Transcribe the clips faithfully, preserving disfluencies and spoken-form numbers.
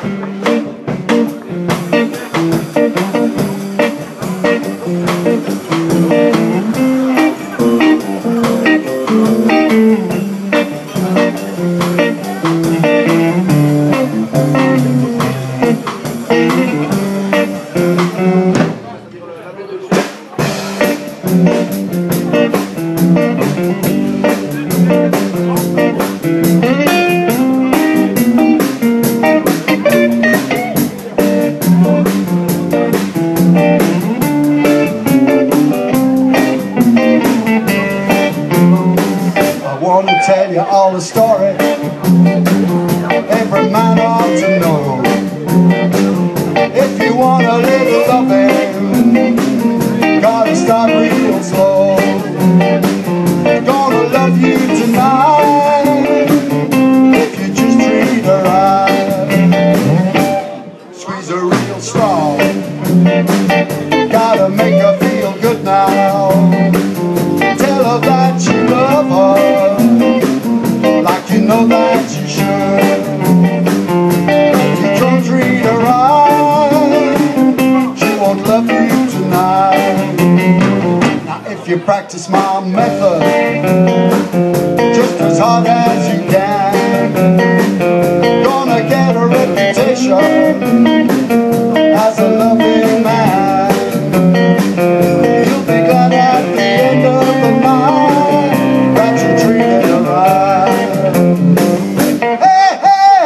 Practice my method just as hard as you can. Gonna get a reputation as a loving man. You'll be glad at the end of the night that you treated her right. Hey, hey,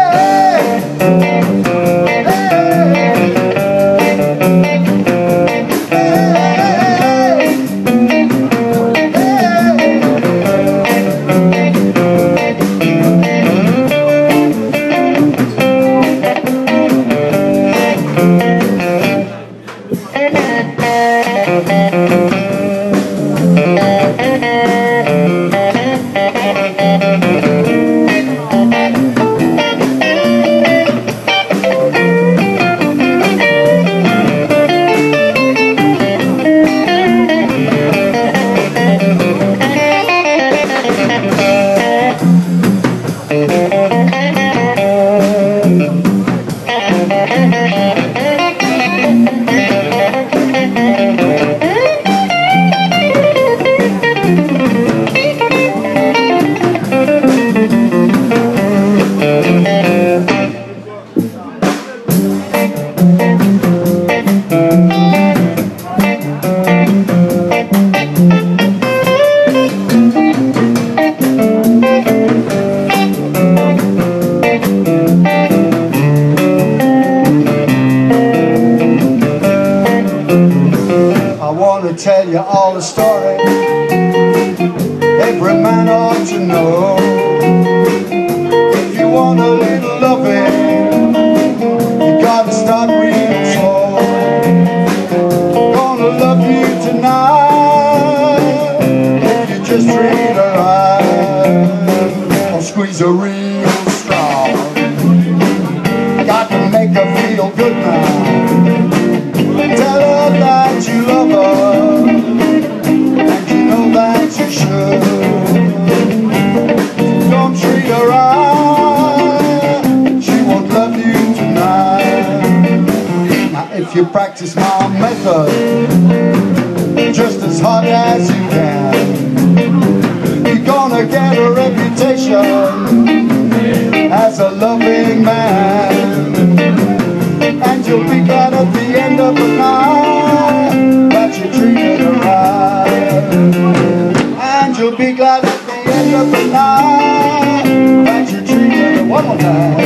tell you all the story every man ought to know. If you want a little loving, you gotta start real slow. Gonna love you tonight if you just treat her right. I'll squeeze her real strong. Got to make her feel good now. Tell her that you love her. You should. Don't treat her right, she won't love you tonight. Now if you practice my method just as hard as you can, you're gonna get a reputation as a loving man. And you'll be glad at the end of the night that you treated her right. You'll be glad at the end of the night that you treated her one more time.